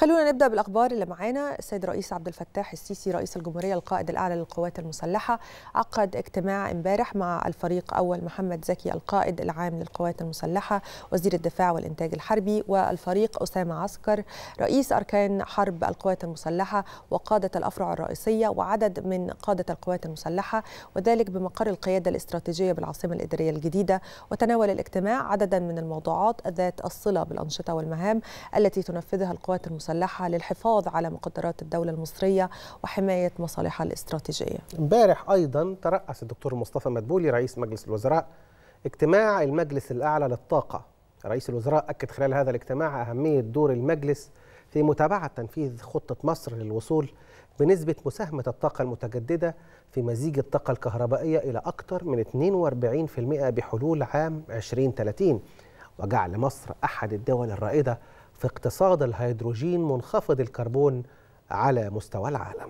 خلونا نبدأ بالأخبار اللي معانا. السيد الرئيس عبد الفتاح السيسي رئيس الجمهورية القائد الأعلى للقوات المسلحة عقد اجتماع امبارح مع الفريق أول محمد زكي القائد العام للقوات المسلحة وزير الدفاع والإنتاج الحربي، والفريق أسامة عسكر رئيس أركان حرب القوات المسلحة وقادة الأفرع الرئيسية وعدد من قادة القوات المسلحة، وذلك بمقر القيادة الاستراتيجية بالعاصمة الإدارية الجديدة. وتناول الاجتماع عددا من الموضوعات ذات الصلة بالأنشطة والمهام التي تنفذها القوات المسلحة للحفاظ على مقدرات الدولة المصرية وحماية مصالحها الاستراتيجية. امبارح أيضا ترأس الدكتور مصطفى مدبولي رئيس مجلس الوزراء اجتماع المجلس الأعلى للطاقة. رئيس الوزراء أكد خلال هذا الاجتماع أهمية دور المجلس في متابعة تنفيذ خطة مصر للوصول بنسبة مساهمة الطاقة المتجددة في مزيج الطاقة الكهربائية إلى أكثر من 42% بحلول عام 2030، وجعل مصر أحد الدول الرائدة في اقتصاد الهيدروجين منخفض الكربون على مستوى العالم.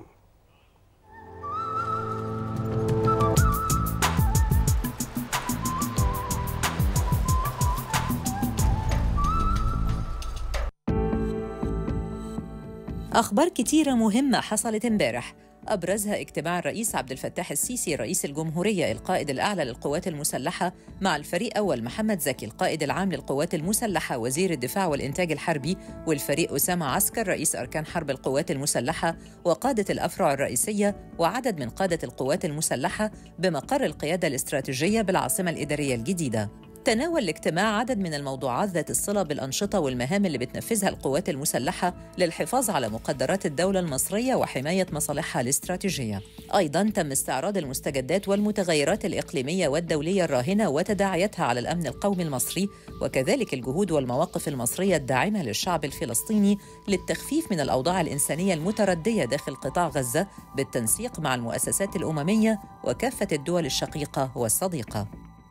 أخبار كتيرة مهمة حصلت امبارح، أبرزها اجتماع الرئيس عبد الفتاح السيسي رئيس الجمهورية القائد الأعلى للقوات المسلحة مع الفريق أول محمد زكي القائد العام للقوات المسلحة وزير الدفاع والإنتاج الحربي، والفريق أسامة عسكر رئيس أركان حرب القوات المسلحة وقادة الأفرع الرئيسية وعدد من قادة القوات المسلحة بمقر القيادة الاستراتيجية بالعاصمة الإدارية الجديدة. تناول الاجتماع عدد من الموضوعات ذات الصلة بالأنشطة والمهام اللي بتنفذها القوات المسلحة للحفاظ على مقدرات الدولة المصرية وحماية مصالحها الاستراتيجية. أيضاً تم استعراض المستجدات والمتغيرات الإقليمية والدولية الراهنة وتداعياتها على الأمن القومي المصري، وكذلك الجهود والمواقف المصرية الداعمة للشعب الفلسطيني للتخفيف من الأوضاع الإنسانية المتردية داخل قطاع غزة بالتنسيق مع المؤسسات الأممية وكافة الدول الشقيقة والصديقة.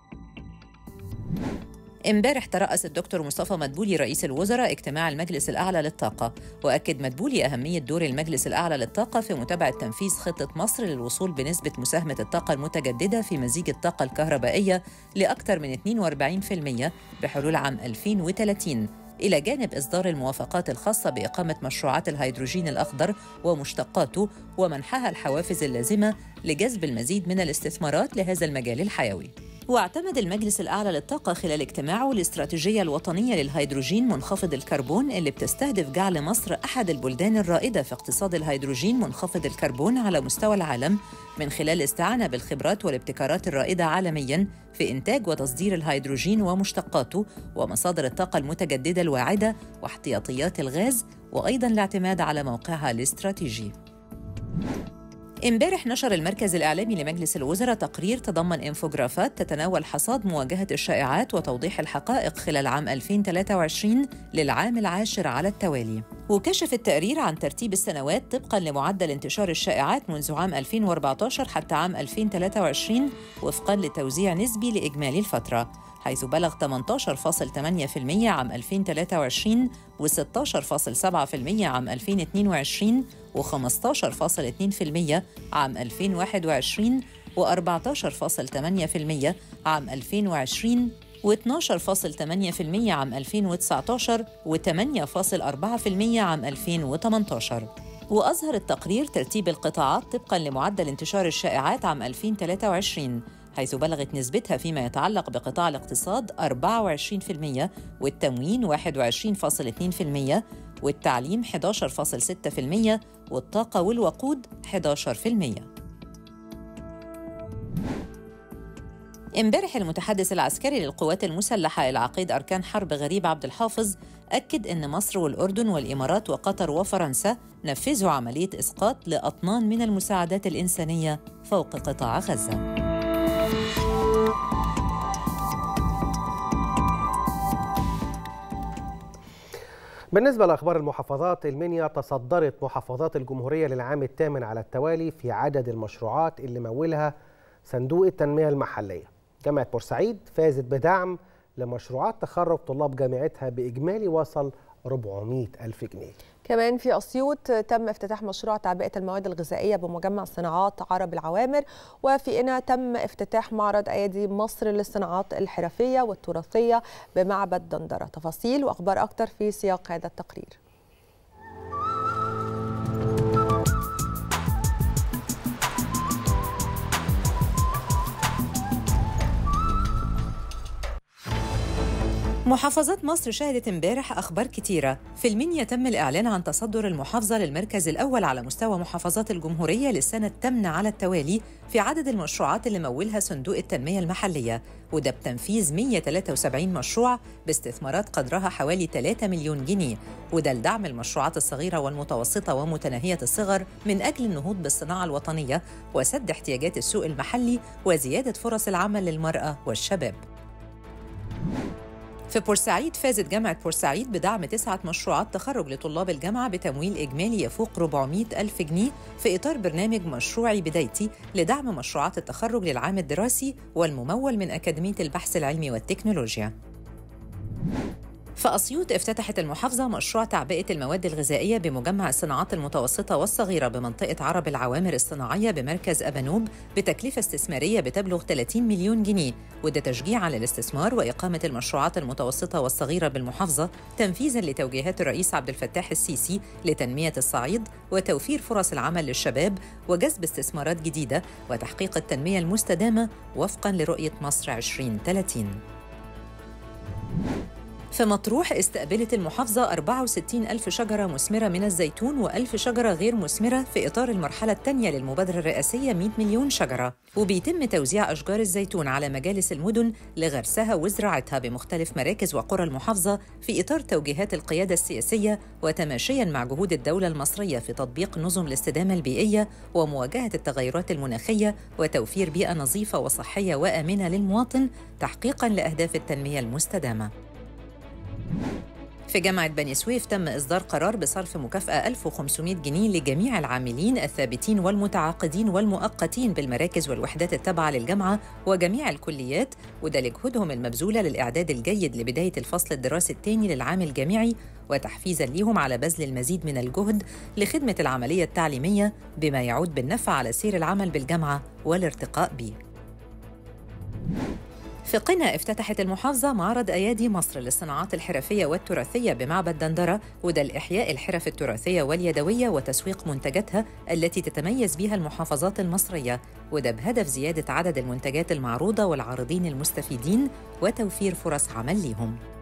امبارح ترأس الدكتور مصطفى مدبولي رئيس الوزراء اجتماع المجلس الأعلى للطاقة، وأكد مدبولي أهمية دور المجلس الأعلى للطاقة في متابعة تنفيذ خطة مصر للوصول بنسبة مساهمة الطاقة المتجددة في مزيج الطاقة الكهربائية لأكثر من 42% بحلول عام 2030، إلى جانب إصدار الموافقات الخاصة بإقامة مشروعات الهيدروجين الأخضر ومشتقاته ومنحها الحوافز اللازمة لجذب المزيد من الاستثمارات لهذا المجال الحيوي. واعتمد المجلس الأعلى للطاقة خلال اجتماعه الاستراتيجية الوطنية للهيدروجين منخفض الكربون اللي بتستهدف جعل مصر أحد البلدان الرائدة في اقتصاد الهيدروجين منخفض الكربون على مستوى العالم، من خلال الاستعانة بالخبرات والابتكارات الرائدة عالمياً في إنتاج وتصدير الهيدروجين ومشتقاته ومصادر الطاقة المتجددة الواعدة واحتياطيات الغاز، وأيضاً الاعتماد على موقعها الاستراتيجي. امبارح نشر المركز الإعلامي لمجلس الوزراء تقرير تضمن انفوجرافات تتناول حصاد مواجهة الشائعات وتوضيح الحقائق خلال عام 2023 للعام العاشر على التوالي. وكشف التقرير عن ترتيب السنوات طبقاً لمعدل انتشار الشائعات منذ عام 2014 حتى عام 2023 وفقاً لتوزيع نسبي لإجمالي الفترة، حيث بلغ 18.8% عام 2023 و16.7% عام 2022 و15.2% عام 2021 و14.8% عام 2020 و12.8% عام 2019 و8.4% عام 2018. وأظهر التقرير ترتيب القطاعات طبقاً لمعدل انتشار الشائعات عام 2023، حيث بلغت نسبتها فيما يتعلق بقطاع الاقتصاد 24%، والتموين 21.2%، والتعليم 11.6%، والطاقة والوقود 11%. امبارح المتحدث العسكري للقوات المسلحة العقيد أركان حرب غريب عبد الحافظ أكد أن مصر والأردن والإمارات وقطر وفرنسا نفذوا عملية إسقاط لأطنان من المساعدات الإنسانية فوق قطاع غزة. بالنسبة لأخبار المحافظات، المنيا تصدرت محافظات الجمهورية للعام الثامن على التوالي في عدد المشروعات اللي مولها صندوق التنمية المحلية. جامعة بورسعيد فازت بدعم لمشروعات تخرج طلاب جامعتها بإجمالي وصل 400,000 جنيه. كمان في أسيوط تم افتتاح مشروع تعبئة المواد الغذائية بمجمع صناعات عرب العوامر، وفي قنا تم افتتاح معرض أيادي مصر للصناعات الحرفية والتراثية بمعبد دندرة. تفاصيل وأخبار أكتر في سياق هذا التقرير. محافظات مصر شهدت امبارح أخبار كتيرة. في المنيا تم الإعلان عن تصدر المحافظة للمركز الأول على مستوى محافظات الجمهورية للسنة الثامنة على التوالي في عدد المشروعات اللي مولها صندوق التنمية المحلية، وده بتنفيذ 173 مشروع باستثمارات قدرها حوالي 3 مليون جنيه، وده لدعم المشروعات الصغيرة والمتوسطة ومتناهية الصغر من أجل النهوض بالصناعة الوطنية وسد احتياجات السوق المحلي وزيادة فرص العمل للمرأة والشباب. في بورسعيد فازت جامعة بورسعيد بدعم 9 مشروعات تخرج لطلاب الجامعة بتمويل إجمالي يفوق 400 ألف جنيه في إطار برنامج مشروعي بدايتي لدعم مشروعات التخرج للعام الدراسي والممول من أكاديمية البحث العلمي والتكنولوجيا. في أسيوط افتتحت المحافظة مشروع تعبئة المواد الغذائية بمجمع الصناعات المتوسطة والصغيرة بمنطقة عرب العوامر الصناعية بمركز أبانوب بتكلفة استثمارية بتبلغ 30 مليون جنيه، وده تشجيعاً للاستثمار وإقامة المشروعات المتوسطة والصغيرة بالمحافظة تنفيذاً لتوجيهات الرئيس عبد الفتاح السيسي لتنمية الصعيد وتوفير فرص العمل للشباب وجذب استثمارات جديدة وتحقيق التنمية المستدامة وفقاً لرؤية مصر 2030. في مطروح استقبلت المحافظة 64 ألف شجرة مثمرة من الزيتون و1000 شجرة غير مثمرة في إطار المرحلة الثانية للمبادرة الرئاسية 100 مليون شجرة، وبيتم توزيع أشجار الزيتون على مجالس المدن لغرسها وزراعتها بمختلف مراكز وقرى المحافظة في إطار توجيهات القيادة السياسية وتماشياً مع جهود الدولة المصرية في تطبيق نظم الاستدامة البيئية ومواجهة التغيرات المناخية وتوفير بيئة نظيفة وصحية وآمنة للمواطن تحقيقاً لأهداف التنمية المستدامة. في جامعة بني سويف تم إصدار قرار بصرف مكافأة 1500 جنيه لجميع العاملين الثابتين والمتعاقدين والمؤقتين بالمراكز والوحدات التابعة للجامعة وجميع الكليات، وده لجهودهم المبذولة للإعداد الجيد لبداية الفصل الدراسي الثاني للعام الجامعي وتحفيزاً ليهم على بذل المزيد من الجهد لخدمة العملية التعليمية بما يعود بالنفع على سير العمل بالجامعة والارتقاء به. في قنا افتتحت المحافظة معرض أيادي مصر للصناعات الحرفية والتراثية بمعبد دندرة، وده لإحياء الحرف التراثية واليدوية وتسويق منتجاتها التي تتميز بها المحافظات المصرية، وده بهدف زيادة عدد المنتجات المعروضة والعارضين المستفيدين وتوفير فرص عمل لهم.